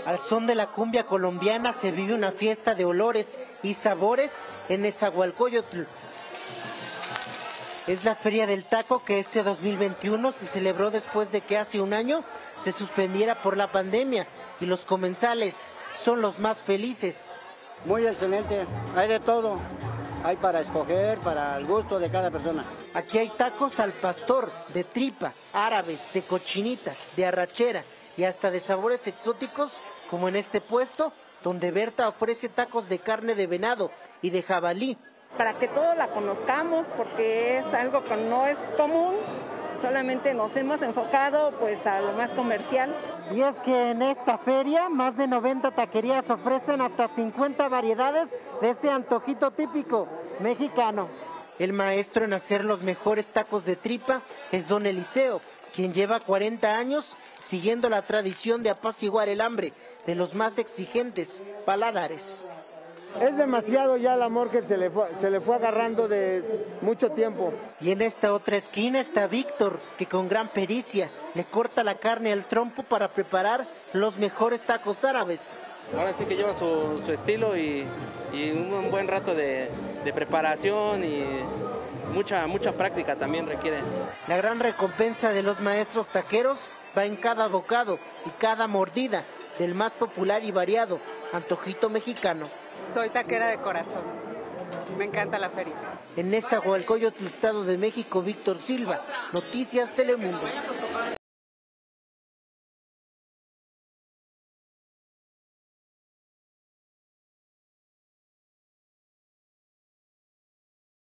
Al son de la cumbia colombiana se vive una fiesta de olores y sabores en Nezahualcóyotl. Es la Feria del Taco que este 2021 se celebró después de que hace un año se suspendiera por la pandemia y los comensales son los más felices. Muy excelente, hay de todo, hay para escoger, para el gusto de cada persona. Aquí hay tacos al pastor, de tripa, árabes, de cochinita, de arrachera y hasta de sabores exóticos como en este puesto donde Berta ofrece tacos de carne de venado y de jabalí. Para que todos la conozcamos, porque es algo que no es común, solamente nos hemos enfocado pues a lo más comercial. Y es que en esta feria más de 90 taquerías ofrecen hasta 50 variedades de este antojito típico mexicano. El maestro en hacer los mejores tacos de tripa es don Eliseo, quien lleva 40 años siguiendo la tradición de apaciguar el hambre de los más exigentes paladares. Es demasiado ya el amor que se le fue agarrando de mucho tiempo. Y en esta otra esquina está Víctor, que con gran pericia le corta la carne al trompo para preparar los mejores tacos árabes. Ahora sí que lleva su estilo y un buen rato de preparación y mucha práctica también requiere. La gran recompensa de los maestros taqueros va en cada bocado y cada mordida del más popular y variado antojito mexicano. Soy taquera de corazón, me encanta la feria. En Nezahualcóyotl, Estado de México, Víctor Silva, Noticias Telemundo.